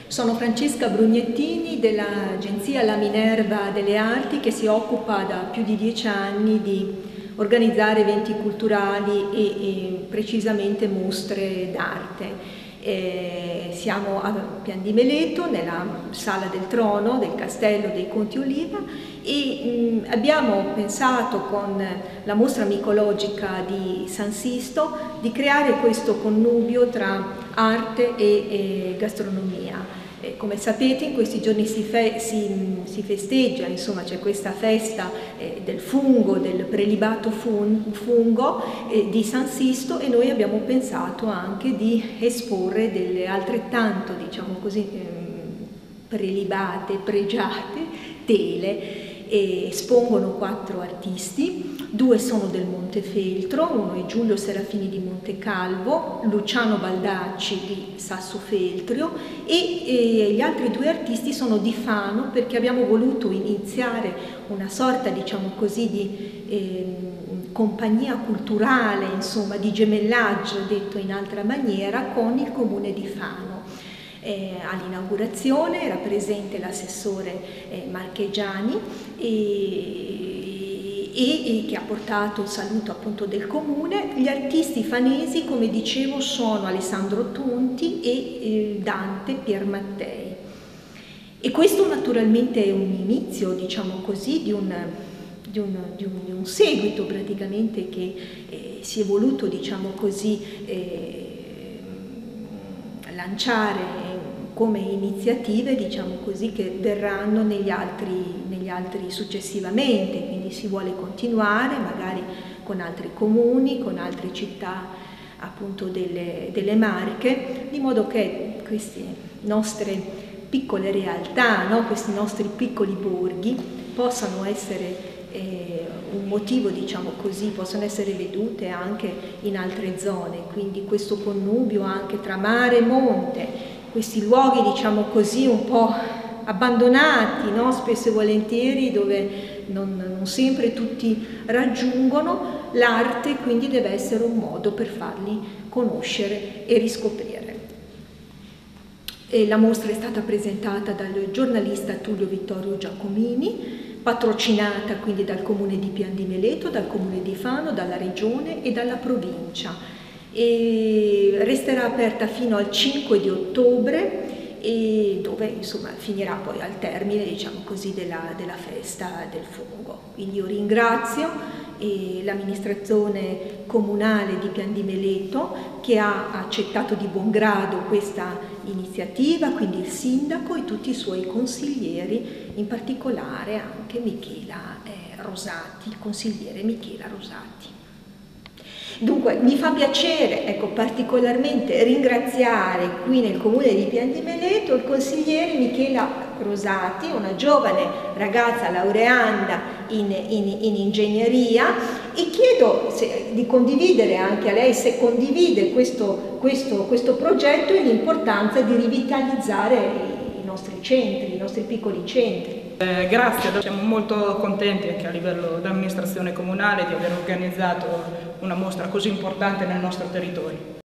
Sono Francesca Brugnettini dell'agenzia La Minerva delle Arti, che si occupa da più di 10 anni di organizzare eventi culturali e precisamente mostre d'arte. Siamo a Pian di Meleto, nella Sala del Trono del Castello dei Conti Oliva, e abbiamo pensato con la mostra micologica di San Sisto di creare questo connubio tra arte e gastronomia. Come sapete, in questi giorni si festeggia, insomma, c'è questa festa del fungo, del prelibato fungo di San Sisto, e noi abbiamo pensato anche di esporre delle altrettanto, diciamo così, prelibate, pregiate tele. Espongono 4 artisti, 2 sono del Montefeltro, uno è Giulio Serafini di Montecalvo, Luciano Baldacci di Sassofeltrio, e gli altri 2 artisti sono di Fano, perché abbiamo voluto iniziare una sorta, diciamo così, di compagnia culturale, insomma, di gemellaggio, detto in altra maniera, con il comune di Fano. All'inaugurazione era presente l'assessore Marchegiani, e che ha portato il saluto appunto del comune. Gli artisti fanesi, come dicevo, sono Alessandro Tonti e Dante Piermattei. E questo naturalmente è un inizio, diciamo così, di un seguito praticamente che si è voluto, diciamo così, lanciare come iniziative, diciamo così, che verranno negli altri successivamente, quindi si vuole continuare magari con altri comuni, con altre città appunto delle Marche, di modo che queste nostre piccole realtà, no? Questi nostri piccoli borghi possano essere un motivo, diciamo così, possono essere vedute anche in altre zone, quindi questo connubio anche tra mare e monte, questi luoghi, diciamo così, un po' abbandonati, no? Spesso e volentieri, dove non sempre tutti raggiungono, l'arte quindi deve essere un modo per farli conoscere e riscoprire. La mostra è stata presentata dal giornalista Tullio Vittorio Giacomini, patrocinata quindi dal comune di Pian di Meleto, dal comune di Fano, dalla regione e dalla provincia. E resterà aperta fino al 5 di ottobre, e dove insomma finirà poi al termine, diciamo così, della festa del fungo. Quindi io ringrazio l'amministrazione comunale di Pian di Meleto, che ha accettato di buon grado questa iniziativa, quindi il sindaco e tutti i suoi consiglieri, in particolare anche Michela Rosati, il consigliere Michela Rosati. Dunque mi fa piacere, ecco, particolarmente ringraziare qui nel comune di Pian di Meleto il consigliere Michela Rosati, una giovane ragazza laureanda in ingegneria, e chiedo di condividere anche a lei, se condivide questo progetto, e l'importanza di rivitalizzare i nostri centri, i nostri piccoli centri. Grazie, siamo molto contenti anche a livello dell'amministrazione comunale di aver organizzato una mostra così importante nel nostro territorio.